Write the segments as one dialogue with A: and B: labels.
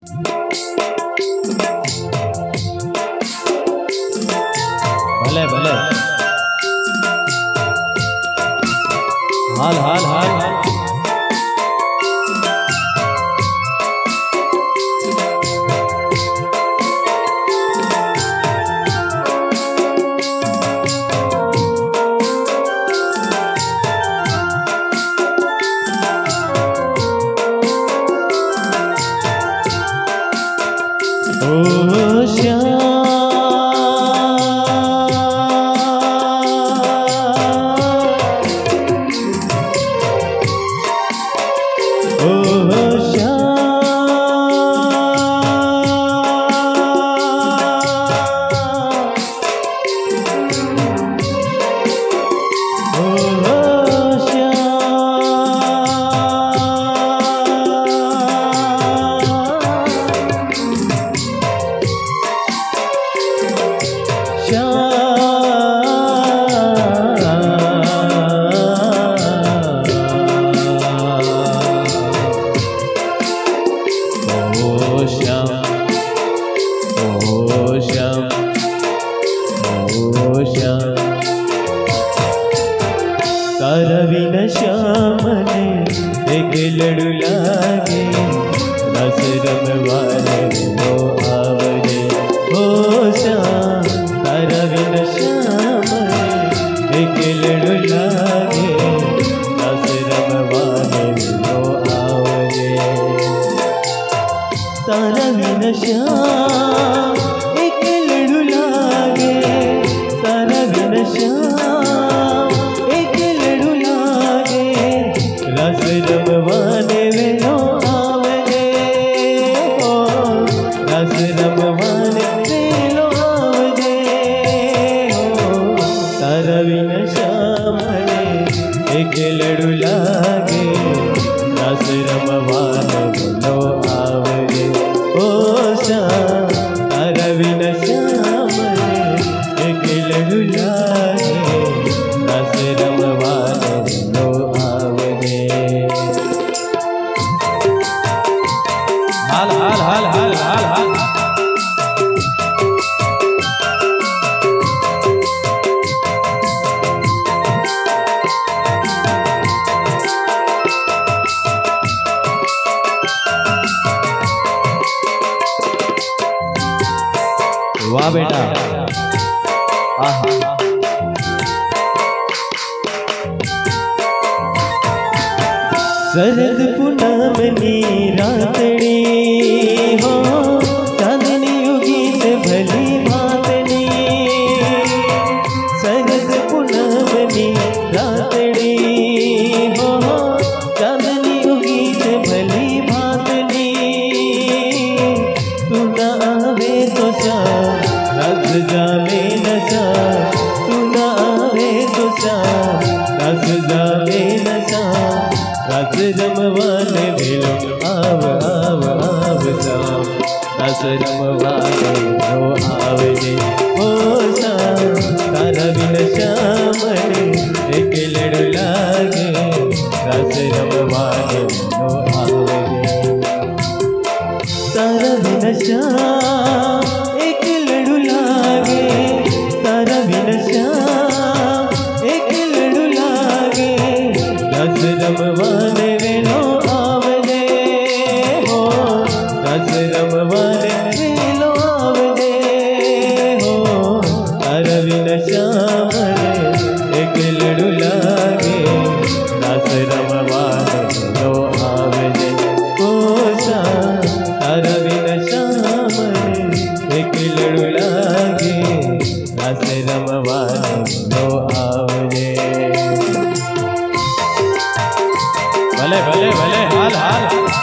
A: भले भले हाल हाल हाल ओ श्याम तारा बिना श्याम ने एक लड़ू लागे रस रमवारे लो आवरे हो श्याम। तारा बिना श्याम ने एक लड़ू लागे रस रमवारे लो आवरे। तारा बिना श्याम एक लड़ू लागे तारा बिना श्याम रस रमवाने वेलो आवजे ओ रस रमवाने वेलो आवजे ओ। तारा बिना श्याम ने एक लड़ू लागे रस रमवाने वेलो आवजे ओ श्याम। तारा बिना श्याम ने एक लड़ू लागे रस रमवाने वेलो आवजे। हाल हाल हाल हाल हाल हाल वाह बेटा आहा। शरद पूनमनी रातड़ी हो चांदनी उगीत भली भातनी। शरद पूनमनी रातड़ी हो चांदनी उगीत भली भातनी। तू न आवे तो श्याम रस जावे नशा तू न आवे तो श्याम रस जावे नशा। रस रमवाने वेलो आव आव आव श्याम रस रमवाने वेलो आवजे ओ श्याम। तारा बिना श्याम ने एक लड़ू लागे रस रमवाने वेलो आवजे। तारा बिना श्याम एक लड़ू लागे तारा बिना श्याम एक लड़ू लागे रस रमवाने वेलो आवजे हो रस रमवाने वेलो आवजे हो। तारा बिना श्याम ने एक लड़ू लागे रस रमवाने वेलो आवजे ओ श्याम। तारा बिना श्याम ने एक लड़ू लागे रस रमवाने वेलो आवजे। भले भले भले हाल हाल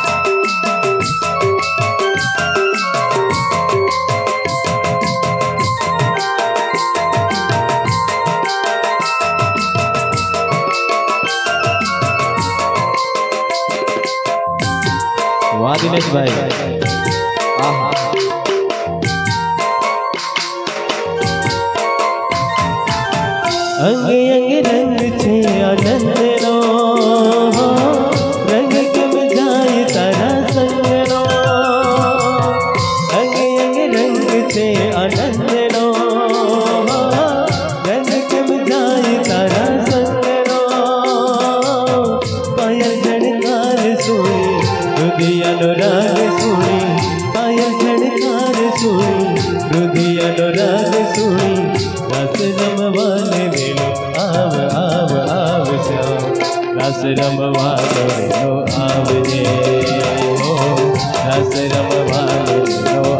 A: वाह दिनेश भाई आहा। अंग अंग रंग छे आनंद नो रंग कम जाए तारा संग नो। રમવા દોડનો આવજે, ઓ રસ રમવા દોડનો